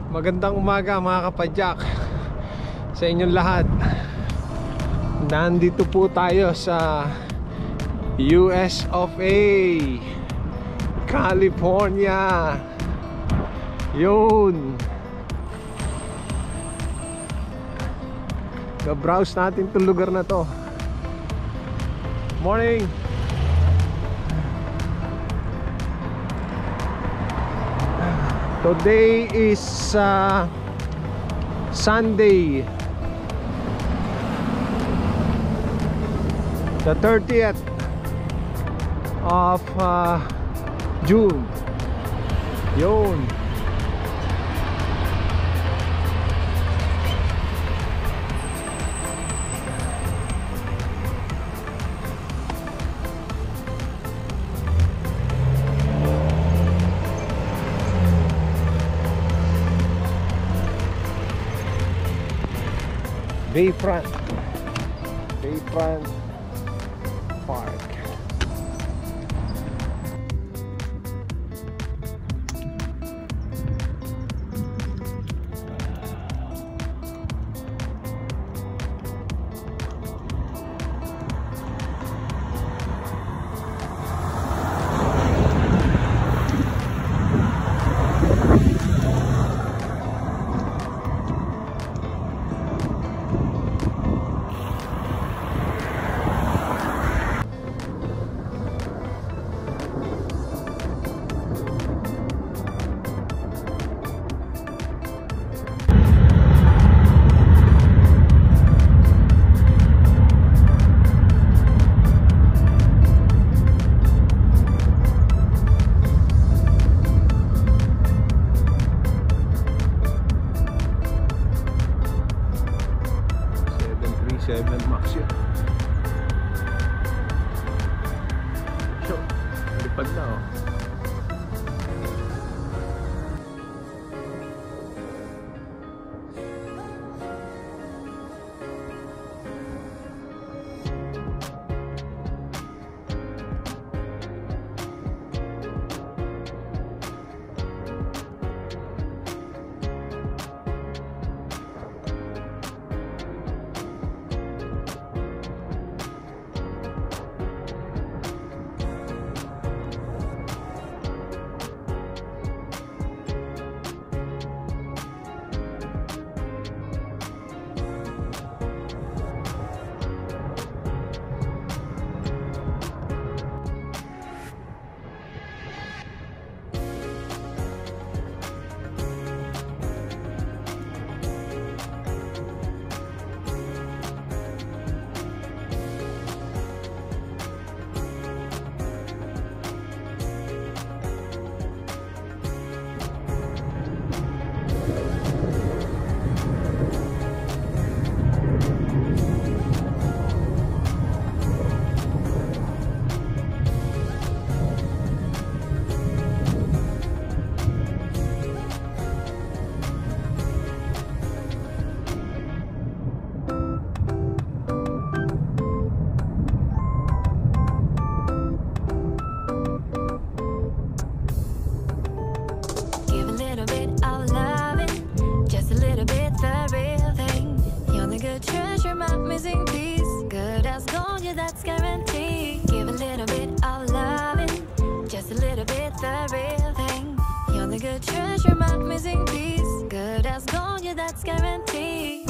Magandang umaga mga kapadyak sa inyong lahat. Nandito po tayo sa US of A, California. Yun, ga-browse natin itong lugar na to. Morning. Today is Sunday, the 30th of June. Yun. Bayfront Park. Max yun. So, lipad na oh. That's guaranteed. Give a little bit of loving, just a little bit the real thing. You're the good treasure, my missing piece. Good as gold, yeah, that's guaranteed.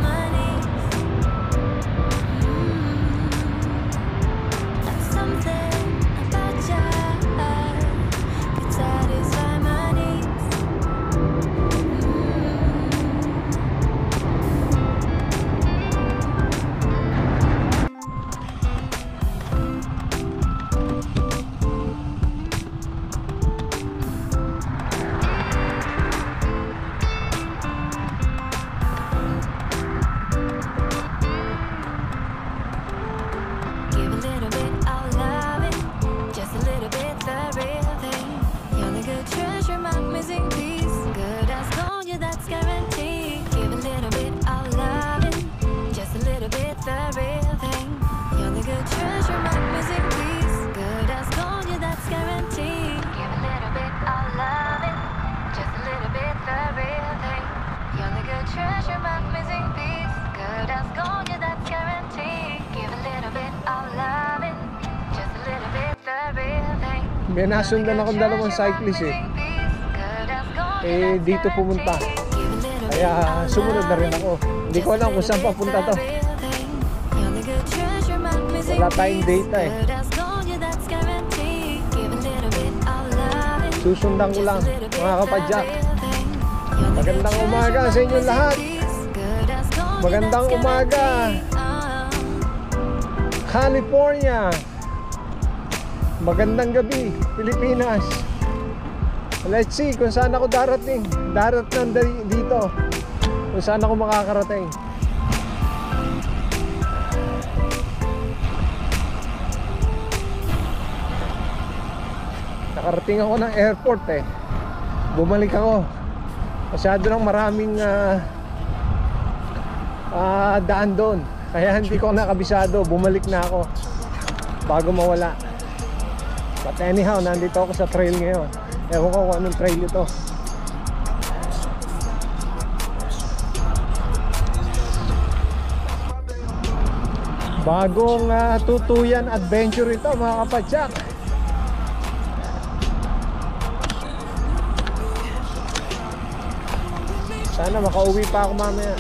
Something good treasure, my missing piece. Good as gold, yeah, that's guaranteed. Give a little bit of loving, just a little bit the real thing. You're the good treasure, my missing piece. Good as gold, yeah, that's guaranteed. Give a little bit of loving, just a little bit the real thing. May nasundan akong dalawang cyclist eh. Dito pumunta. Kaya sumunod na rin ako. Hindi ko alam kung saan papunta to. Wala tayong data eh. Susundan ko lang, mga kapadyak. Magandang umaga sa inyong lahat. Magandang umaga, California. Magandang gabi, Pilipinas. Let's see kung saan ako darating. Darating dito. Kung saan ako makakarating. Nakarating ako ng airport eh. Bumalik ako. Masyado nang maraming daan doon. Kaya hindi ko nakabisado. Bumalik na ako bago mawala. But anyhow, nandito ako sa trail ngayon. Ewan ko kung anong trail ito. Bagong tutuyan adventure ito, mga kapadyak. Sana makauwi pa ako mamaya.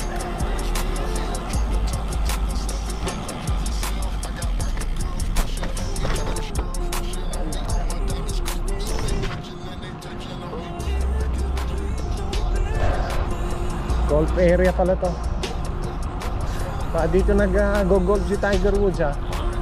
Golf area pala to. Dito nag-go-golf si Tiger Woods ha.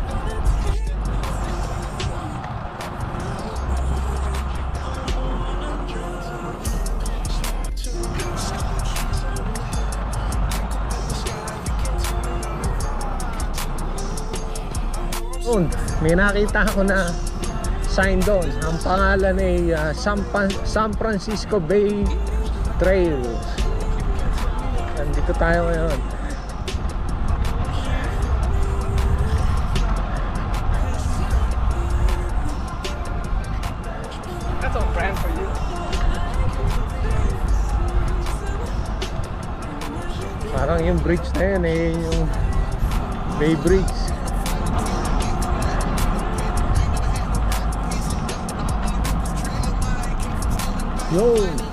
May nakita ako na sign doon. Ang pangalan ay San Francisco Bay Trail. Nandito tayo ngayon. That's on brand for you. Parang yung bridge na yun eh, yung Bay Bridge. Yo!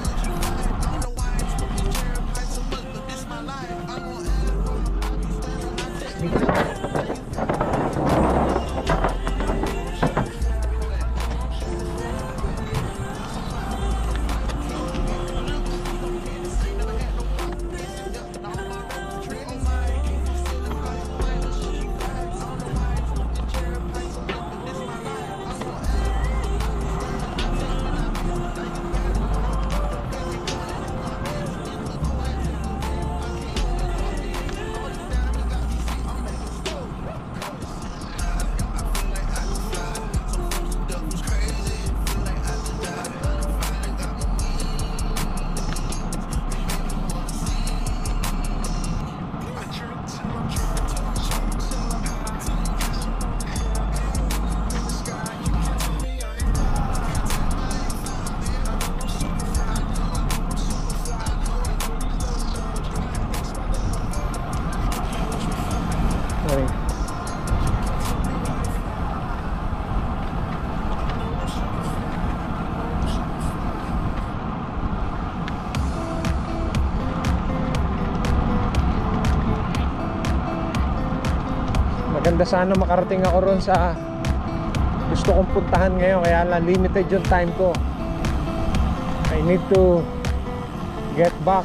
Maganda sana makarating ako ron sa gusto kong puntahan ngayon, kaya lang limited yung time ko. I need to get back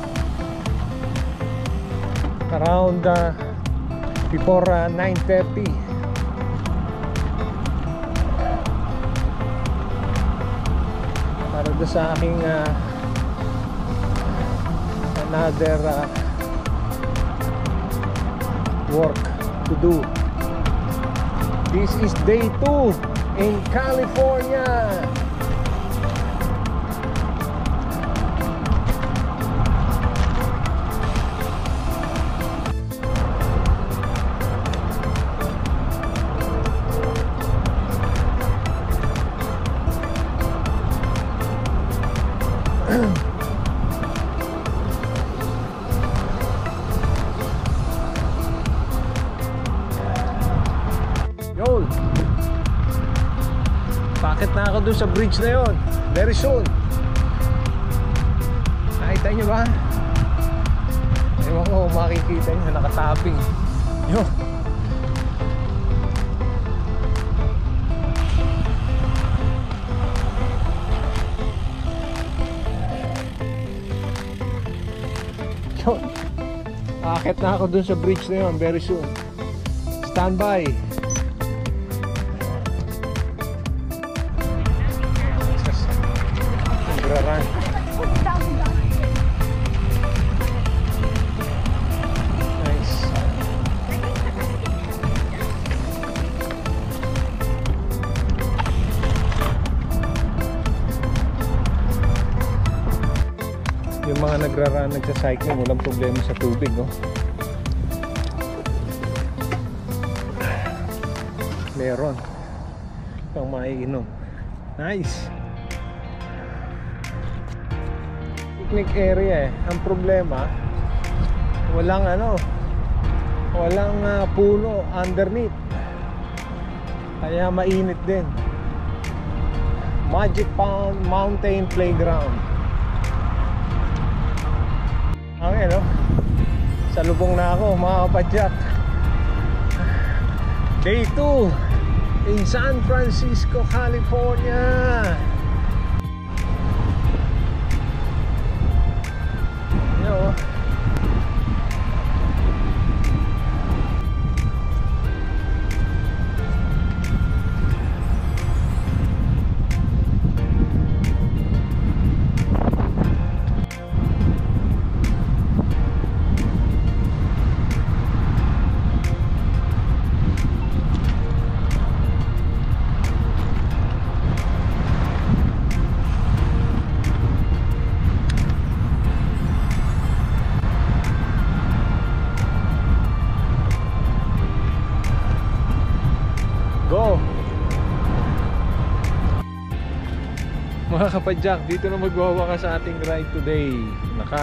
around before 9:30. Para doon sa aking another work to do. This is day 2 in California. Aakit na ako dun sa bridge na yon. Very soon. Nakita nyo ba? Ewan ko makikita nyo, nakatabing. Yun. Yun. Aakit na ako dun sa bridge na yon very soon. Stand by. Nagrarun. Nice. Yung mga nagrarun, nagsa-cycling, walang problema sa tubig, no? Meron pang maiinom. Nice. Picnic area eh. Ang problema, walang puno underneath, kaya mainit din. Magic Mountain Playground. Okay, no? Salubong na ako, mga kapadyak. Day 2 in San Francisco, California. Yo. Go! Mga kapadyak, dito na magwawakas sa ating ride today. Naka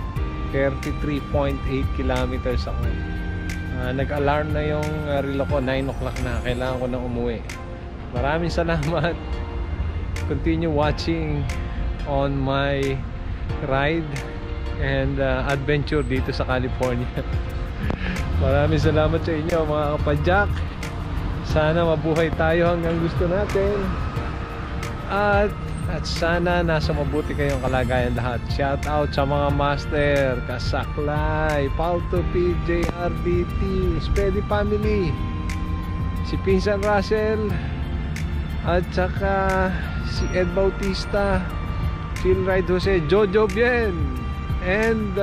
33.8 kilometers ako. Nag-alarm na yung relo ko, 9 o'clock na. Kailangan ko na umuwi. Maraming salamat. Continue watching on my ride and adventure dito sa California. Maraming salamat sa inyo mga kapadyak. Sana mabuhay tayo hanggang gusto natin. At sana nasa mabuti kayong kalagayan lahat. Shout out sa mga master, Kasaklay, Pauto PJ, RDT, Spedy Family, si Pinsan Russell, at saka si Ed Bautista, Phil Ride Jose, Jojo Bien, and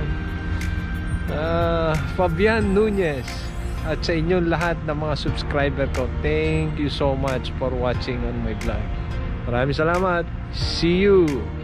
Fabian Nunez. At sa inyong lahat ng mga subscriber ko, thank you so much for watching on my vlog. Maraming salamat. See you!